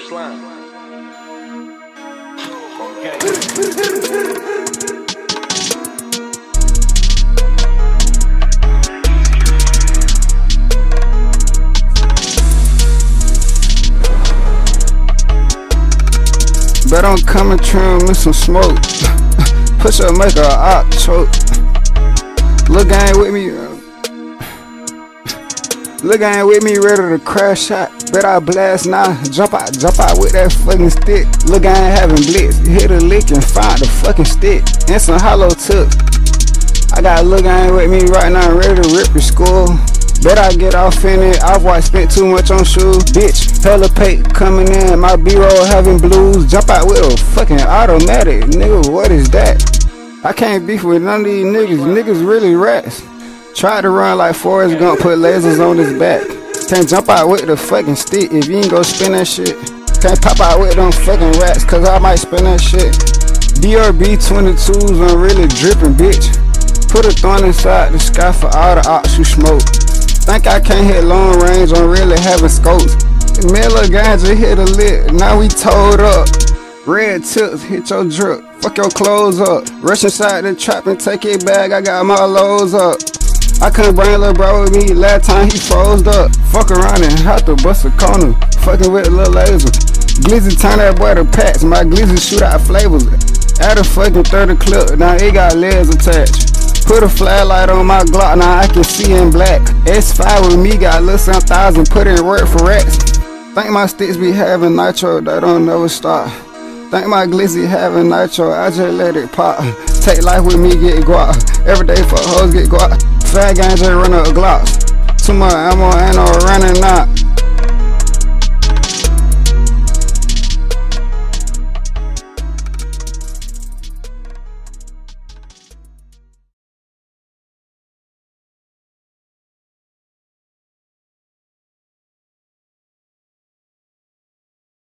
slime. Okay. Bet I'm coming trim with some smoke. Push up, make a op choke. Lil' gang with me. Lil' gang with me, ready to crash out. Bet I blast now. Jump out with that fucking stick. Lil' gang having blitz. Hit a lick and find the fucking stick. And some hollow tip. I got Lil' gang with me right now, ready to rip the school. Bet I get off in it, Off-White spent too much on shoes. Bitch, hella pay coming in, my B-roll having blues. Jump out with a fucking automatic, nigga, what is that? I can't beef with none of these niggas really rats. Tried to run like Forrest Gump, put lasers on his back. Can't jump out with the fucking stick if you ain't gon' spin that shit. Can't pop out with them fucking rats, cause I might spin that shit. BRB 22s, I'm really drippin', bitch. Put a thorn inside the sky for all the ops who smoke. Think I can't hit long range, I'm really having scopes. Miller ganja hit a lick, now we toed up. Red tips, hit your drip, fuck your clothes up. Rush inside the trap and take it back, I got my lows up. I couldn't bring lil' bro with me, last time he froze up. Fuck around and have to bust a corner, fucking with a little laser. Glizzy turn that boy to packs, my glizzy shoot out flavors. Add a fucking 30 clip, now it got legs attached. Put a flashlight on my Glock, now I can see in black. S5 with me, got lil' 7,000, put in work for rats. Think my sticks be having nitro, they don't never stop. Think my glizzy having nitro, I just let it pop. Take life with me, get guap. Every day for hoes, get guap. Fat gang just run up Glocks. Too much ammo, ain't no running out.